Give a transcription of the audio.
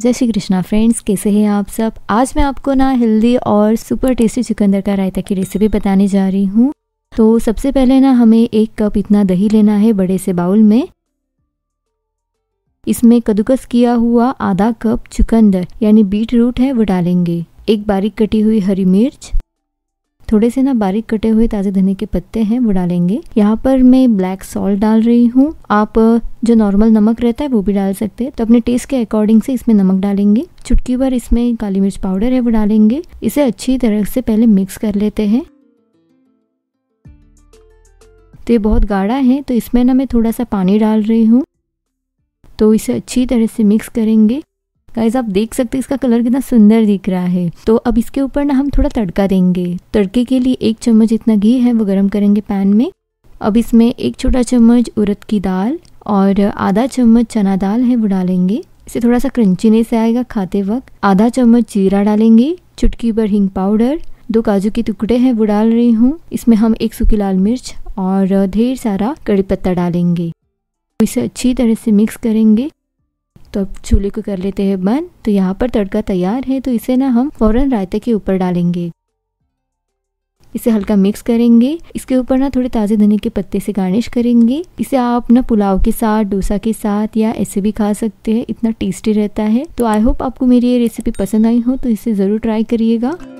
जय श्री कृष्णा फ्रेंड्स, कैसे हैं आप सब। आज मैं आपको ना हेल्दी और सुपर टेस्टी चुकंदर का रायता की रेसिपी बताने जा रही हूँ। तो सबसे पहले ना हमें 1 कप इतना दही लेना है बड़े से बाउल में। इसमें कद्दूकस किया हुआ आधा कप चुकंदर यानी बीट रूट है वो डालेंगे। 1 बारीक कटी हुई हरी मिर्च, थोड़े से ना बारीक कटे हुए ताज़े धनिया के पत्ते हैं वो डालेंगे। यहाँ पर मैं ब्लैक सॉल्ट डाल रही हूँ। आप जो नॉर्मल नमक रहता है वो भी डाल सकते हैं। तो अपने टेस्ट के अकॉर्डिंग से इसमें नमक डालेंगे। चुटकी भर इसमें काली मिर्च पाउडर है वो डालेंगे। इसे अच्छी तरह से पहले मिक्स कर लेते हैं। तो ये बहुत गाढ़ा है तो इसमें ना मैं थोड़ा सा पानी डाल रही हूँ। तो इसे अच्छी तरह से मिक्स करेंगे। गाइस आप देख सकते हैं इसका कलर कितना सुंदर दिख रहा है। तो अब इसके ऊपर ना हम थोड़ा तड़का देंगे। तड़के के लिए 1 चम्मच इतना घी है वो गरम करेंगे पैन में। अब इसमें 1 छोटा चम्मच उड़द की दाल और आधा चम्मच चना दाल है वो डालेंगे। इसे थोड़ा सा क्रंचीनेस आएगा खाते वक्त। आधा चम्मच जीरा डालेंगे। चुटकी भर हींग पाउडर, 2 काजू के टुकड़े हैं वो डाल रही हूँ। इसमें हम 1 सूखी लाल मिर्च और ढेर सारा कड़ी पत्ता डालेंगे। इसे अच्छी तरह से मिक्स करेंगे। तो अब चूल्हे को कर लेते हैं बंद। तो यहाँ पर तड़का तैयार है तो इसे ना हम फौरन रायते के ऊपर डालेंगे। इसे हल्का मिक्स करेंगे। इसके ऊपर ना थोड़े ताज़े धनिया के पत्ते से गार्निश करेंगे। इसे आप ना पुलाव के साथ, डोसा के साथ या ऐसे भी खा सकते हैं। इतना टेस्टी रहता है। तो आई होप आपको मेरी ये रेसिपी पसंद आई हो तो इसे ज़रूर ट्राई करिएगा।